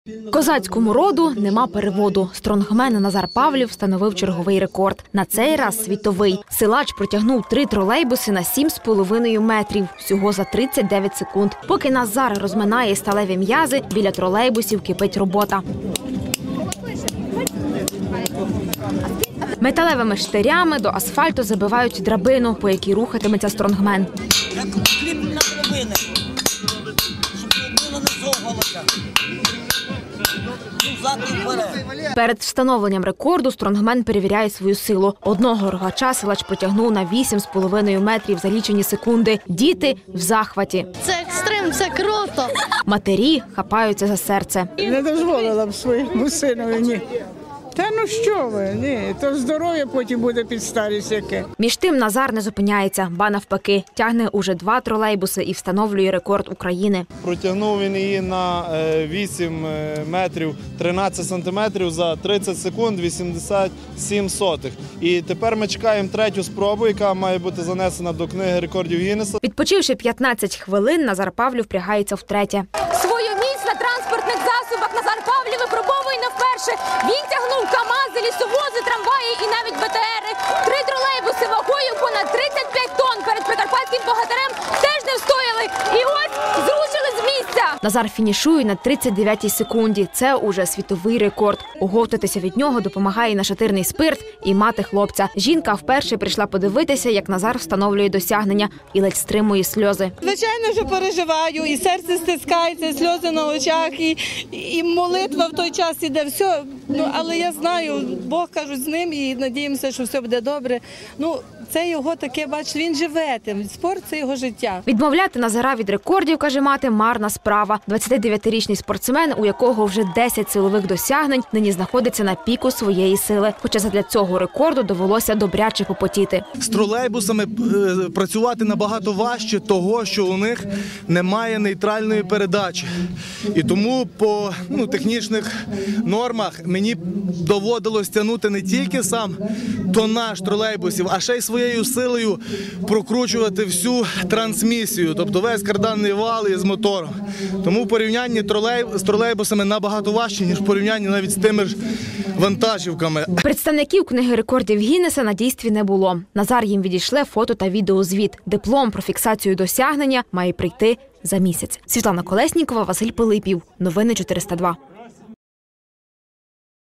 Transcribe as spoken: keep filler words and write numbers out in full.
Козацькому роду нема переводу. Стронгмен Назар Павлів встановив черговий рекорд. На цей раз світовий. Силач протягнув три тролейбуси на сім з половиною метрів. Всього за тридцять дев'ять секунд. Поки Назар розминає сталеві м'язи, біля тролейбусів кипить робота. Металевими штирями до асфальту забивають драбину, по якій рухатиметься стронгмен. Перед встановленням рекорду стронгмен перевіряє свою силу. Одного рогача силач протягнув на вісім з половиною метрів за лічені секунди. Діти в захваті. Це екстрим, це круто. Матері хапаються за серце. Не дозволила б своєму синові, ні. Та ну що ви, ні, то здоров'я потім буде під старість яке. Між тим Назар не зупиняється, ба навпаки. Тягне уже два тролейбуси і встановлює рекорд України. Протягнув він її на вісім метрів тринадцять сантиметрів за тридцять секунд вісімдесят сім сотих. І тепер ми чекаємо третю спробу, яка має бути занесена до книги рекордів Гіннеса. Відпочивши п'ятнадцять хвилин, Назар Павлів впрягається втретє. Свою міць на транспортних засобах Назар Павлів випробовує не вперше. Він тягнув КАМАЗи, лісовози, трамваї і навіть БТРи. Три тролейбуси вагою понад тридцять п'ять тонн перед прикарпатським богатирем теж не встояли. І ось зрушили з місця. Назар фінішує на тридцять дев'ятій секунді. Це уже світовий рекорд. Оговтатися від нього допомагає нашатирний спирт і мати хлопця. Жінка вперше прийшла подивитися, як Назар встановлює досягнення і ледь стримує сльози. Звичайно, що переживаю, і серце стискається, і сльози на очах, і, і молитва в той час іде, все. Ну, але я знаю, Бог, кажуть, з ним, і надіємося, що все буде добре. Ну, це його таке, бачите, він живе тим, спорт – це його життя. Відмовляти Назара від рекордів, каже мати, марна справа. двадцятидев'ятирічний спортсмен, у якого вже десять силових досягнень, нині знаходиться на піку своєї сили. Хоча задля цього рекорду довелося добряче попотіти. З тролейбусами працювати набагато важче того, що у них немає нейтральної передачі. І тому по ну, технічних нормах мені доводилось тягнути не тільки сам тонаж тролейбусів, а ще й своєю силою прокручувати всю трансмісію, тобто весь карданний вал із мотором. Тому в порівнянні тролей... з тролейбусами набагато важче, ніж в порівнянні навіть з тими ж вантажівками. Представників книги рекордів Гіннеса на дійстві не було. Назар їм відійшле фото та відеозвіт. Диплом про фіксацію досягнення має прийти за місяць. Світлана Колеснікова, Василь Пилипів. Новини чотириста два.